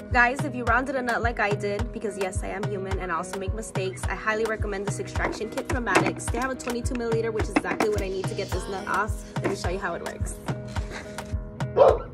Guys, if you rounded a nut like I did, because yes, I am human and I also make mistakes, I highly recommend this extraction kit from Maddox. They have a 22 milliliter, which is exactly what I need to get this nut off. Let me show you how it works.